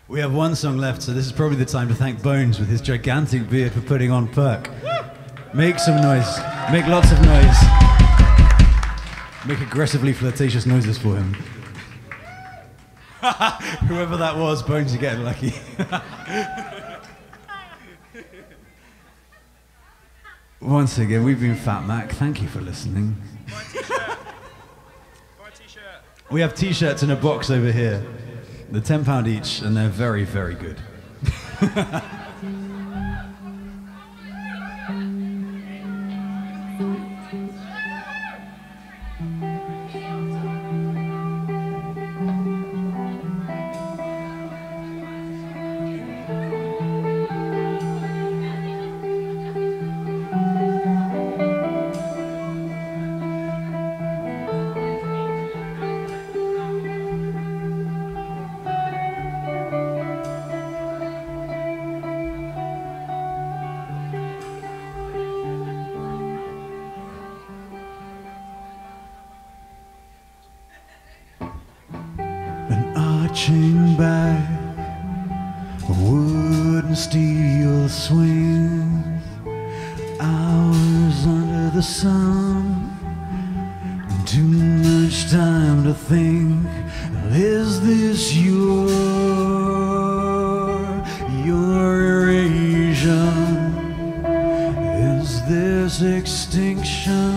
We have one song left, so this is probably the time to thank Bones with his gigantic beard for putting on Perk. Make some noise. Make lots of noise. Make aggressively flirtatious noises for him. Whoever that was, Bones, you're getting lucky. Once again, we've been Fat Mac. Thank you for listening. Buy a t-shirt. Buy a t-shirt. We have t-shirts in a box over here. They're £10 each, and they're very, very good. Arching back, wood and steel swings, hours under the sun, too much time to think. Is this your erasure? Is this extinction?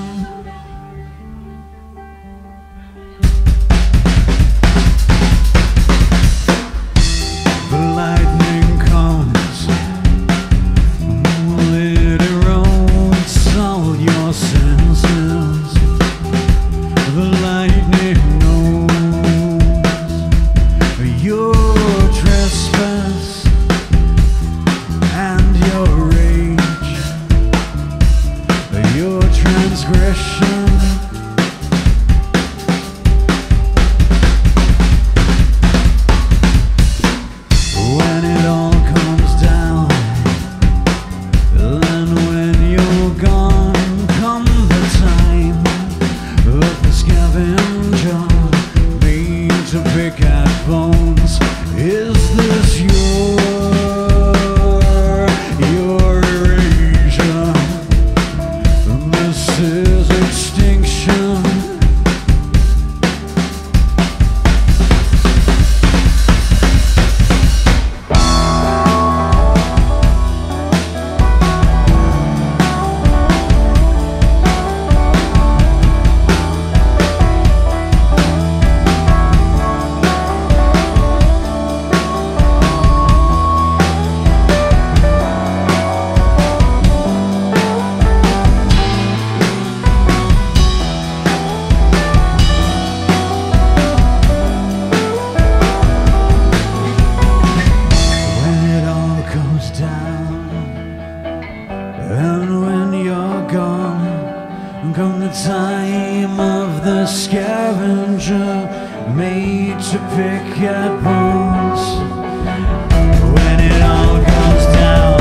Come the time of the scavenger made to pick at bones. When it all goes down,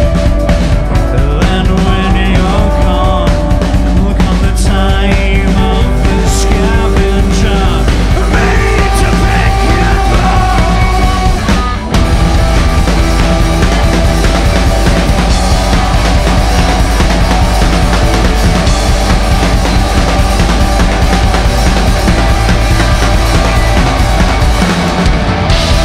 and when you're gone, will come the time of the scavenger made to pick at bones.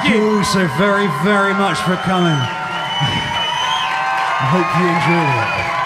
Thank you all so very, very much for coming. I hope you enjoyed it.